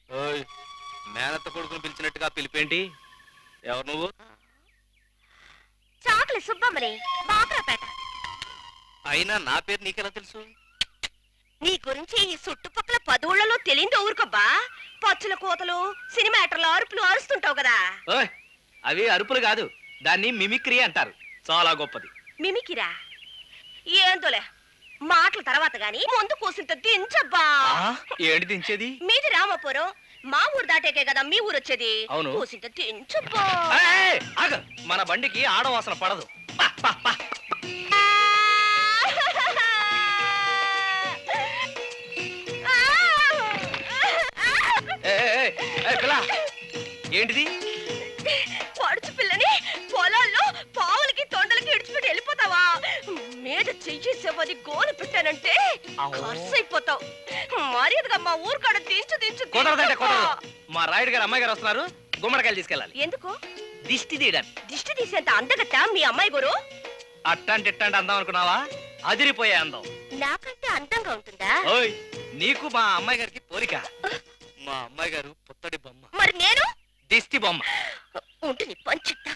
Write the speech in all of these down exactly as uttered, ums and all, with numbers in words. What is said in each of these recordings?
మేనత్త కొడుకుని పిలిచినట్టుగా పిలిపేంటి? ఎవరు నువ్వు? చాకలి సుబ్బమ్మని, బాపురాపేట. అయినా నా పేరు నీకెలా తెలుసు? నీ గురించి ఈ చుట్టుపక్కల పదవుళ్లలో తెలియదు ఊరుకోబ్బా. పచ్చుల కోతలు, సినిమాటర్లు అరుపులు అరుస్తుంటావు కదా. అవి అరుపులు కాదు, దాన్ని మిమిక్రీ అంటారు. చాలా గొప్పది. మిమికిరా? ఏందోలే, మాటల తర్వాత గాని ముందు కూసింత దించబ్బా. ఏంటి దించేది? మీది రామాపురం, మా ఊరు దాటేకే కదా మీ ఊరు వచ్చేది. అవును, కూసింత దించబ్బా. మన బండికి ఆడవాసన పడదు. ఏంటిది? పడుచు పిల్లని పొలాల్లో పావులకి తొండలకి ఇడిచిపెట్టి వెళ్ళిపోతావా? మీద చెయ్యేసేవని గోలు పెట్టానంటే ఖర్చు అయిపోతావు. మర్యాదగా మా ఊరు కాడ దించు దించు. మా రాయుడు గారు అమ్మాయి గారు వస్తున్నారు, గుమ్మడికాయలు తీసుకెళ్ళాలి. ఎందుకు? దిష్టి తీయడానికి. దిష్టి తీసేంత అందగత్త మీ అమ్మాయి గారు? అట్టంటే ఇట్టంటే అందం అనుకున్నావా? అదిరిపోయే అందం. నాకంటే అందంగా ఉంటుందా? ఓయ్, నీకు మా అమ్మాయి గారికి పోలిక. మా అమ్మాయి గారు పుత్తడి బొమ్మ, మరి నేను దిష్టి బొమ్మ. ఉంటుంది పంచిత్తా.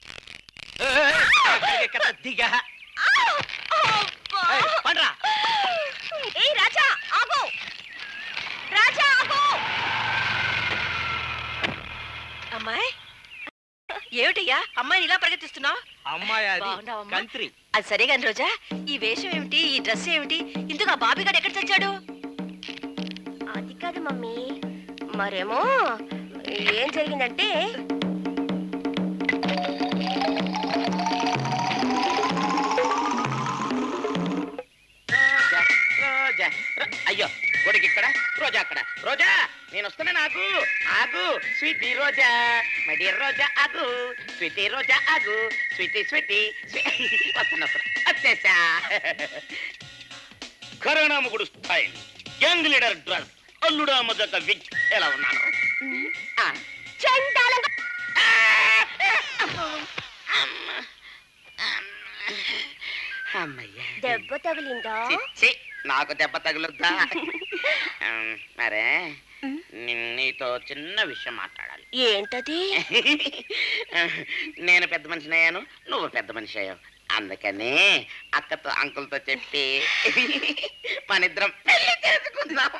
ఏ రాజా ఆగు, రాజా ఆగు. అమ్మాయి ఏమిటయ్యా అమ్మాయిని ఇలా ప్రగతిస్తున్నావు? అమ్మాయి కంత్రి. అది సరే గాని రోజా, ఈ వేషం ఏమిటి, ఈ డ్రెస్ ఏమిటి? ఇందుకు ఆ బాబీ గారు ఎక్కడ చచ్చాడు? అది కాదు మమ్మీ, మరేమో ఏం జరిగిందంటే అయ్యో కొడుకు ఇక్కడ, రోజా అక్కడ. రోజా నేను వస్తున్నా, నాకు ఆగు. Sweetie Roja, my dear Roja ఆగు. స్వీటీ రోజా ఆగు. స్వీటీ స్వీటీ వస్తున్నా వచ్చేసా. కరోనా ముగుడు స్టైల్, యంగ్ లీడర్ డ్రెస్, అల్లుడా మజక విగ్. ఎలా ఉన్నాను? దెబ్బ తగిలిందా? నాకు దెబ్బ తగులుద్దా? మరే నీతో చిన్న విషయం మాట్లాడాలి. ఏంటది? నేను పెద్ద మనిషిని అయ్యాను, నువ్వు పెద్ద మనిషి అయ్యావు. అందుకని అక్కతో అంకుల్తో చెప్పి మనిద్దరం పెళ్లి చేసుకుందాం.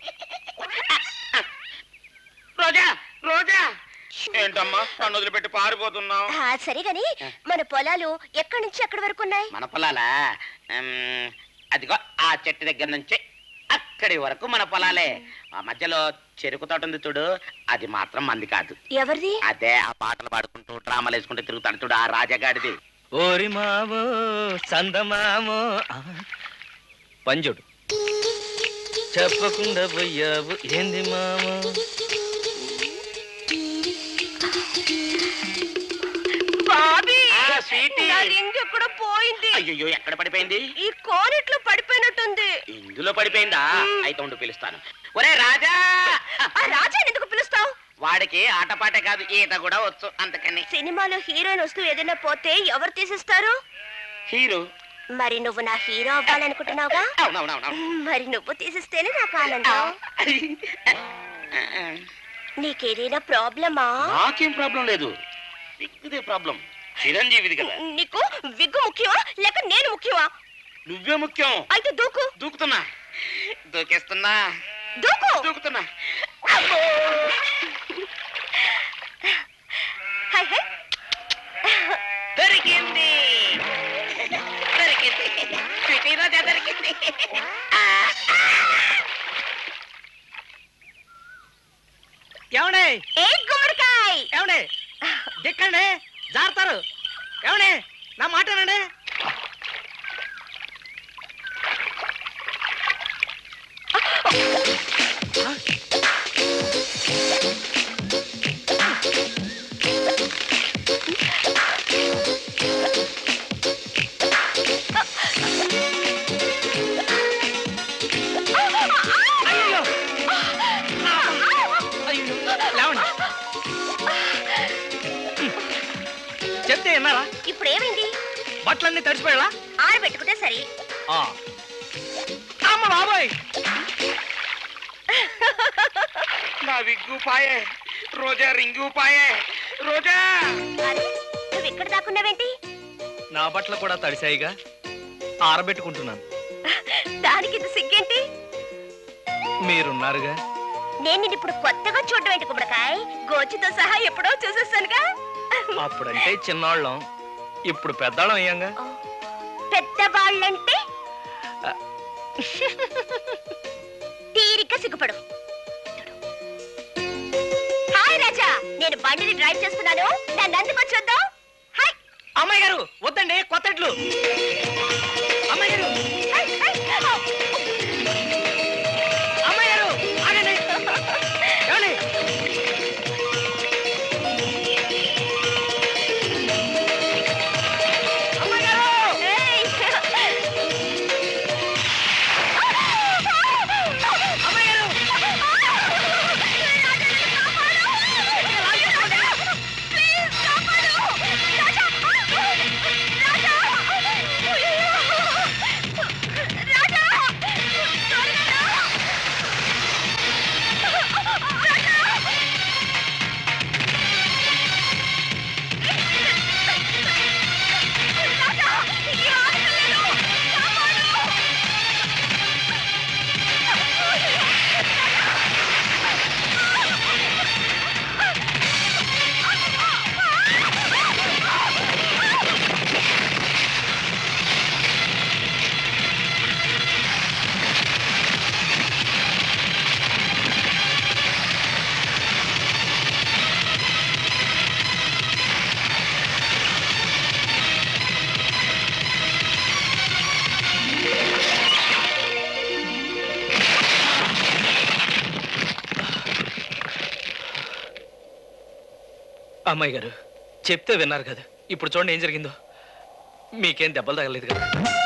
రోజా రోజా ఏంటమ్మా నన్ను వదిలిపెట్టి పారిపోతున్నావు? సరే గాని మన పొలాలు ఎక్కడి నుంచి ఎక్కడి వరకు ఉన్నాయి? మన పొలాలా? అదిగో ఆ చెట్టు దగ్గర నుంచి అక్కడి వరకు మన పొలాలే. ఆ మధ్యలో చెరుకు తోట ఉంది చూడు, అది మాత్రం మంది కాదు. ఎవరిది? అదే ఆ పాటలు పాడుకుంటూ డ్రామాలు వేసుకుంటూ తిరుగుతాడు చూడు, ఆ రాజగాడిది. ఓరి మామో సందమామో పంజుడు చెప్పకుండా పోయావు ఏంది మామో. ఎక్కడ పోయింది? అయ్యో ఎక్కడ పడిపోయింది? ఈ కోరిట్లో పడిపోయినట్టుంది. ఇందులో పడిపోయిందా? అయితే ఉండి పిలుస్తాను. ఒరే రాజా. రాజా ఎందుకు పిలుస్తావు? వాడికి ఆటపాటే కాదు, ఈత కూడా వచ్చు, అందుకని. సినిమాలో హీరోయిన్ వస్తూ ఏదైనా పోతే ఎవరు తీసిస్తారు? హీరో. మరి నువ్వు నా హీరో అవ్వాలనుకుంటున్నావుగా? మరి నువ్వు తీసిస్తేనే నాకు ఆనందం. నీకేదైనా ప్రాబ్లమా? నాకేం ప్రాబ్లం లేదు, విగ్గుదే ప్రాబ్లం. చిరంజీవిది కదా. నీకు విగ్గు ముఖ్యమా లేక నేను ముఖ్యమా? నువ్వే ముఖ్యం. అయితే దూకు. దూకుతున్నా, దూకేస్తున్నా, దూకు. దూకుతున్నా. దొరికింది, దొరికింది, స్వీటీ రోజా దొరికింది. ఏమండే? ఏ గుమ్మడికాయ ఏమండే? దిక్కండి, జారుతారు. ఏమండే నా మాటనండి. చెప్తే విన్నారా? ఇప్పుడు ఏమైంది? బట్టలన్నీ తడిసిపోయా? ఆరబెట్టుకుంటే సరే. అమ్మ బాబోయ్, నా విగ్గు పాయే, రోజా రింగు పాయే. రోజా నువ్వు ఎక్కడ దాక్కున్నావేంటి? నా బట్టలు కూడా తడిసాయిగా, ఆరబెట్టుకుంటున్నాను. దానికి ఇది సిగ్గేంటి? మీరున్నారుగా. నేను నిన్ను ఇప్పుడు కొత్తగా చూడడం ఏంటి కుమ్మడికాయ? గోచితో సహా ఎప్పుడో చూసేస్తానుగా. అప్పుడంటే చిన్నవాళ్ళం, ఇప్పుడు పెద్దవాళ్ళం అయ్యాంగా. పెద్దవాళ్ళంటే తీరిక సిగ్గుపడు. హాయ్ రాజా, నేను బండిని డ్రైవ్ చేస్తున్నాను, నన్ను అందుకొచ్చొద్దాం. హాయ్ అమ్మాయి గారు, వద్దండి, కొత్తట్లు. అమ్మాయి గారు, అమ్మాయి గారు, ఆగండి. ఏమండి? అమ్మాయి గారు! ఏయ్! అమ్మాయి గారు! ప్లీజ్ కాపాడు! రాజా! రాజా! రాజా! త్వరగా రా! రాజా! రాజా! ఈ ఆడపిల్లను కాపాడు! అమ్మాయి గారు, చెప్తే విన్నారు కదా. ఇప్పుడు చూడండి ఏం జరిగిందో. మీకేం దెబ్బలు తగలేదు కదా.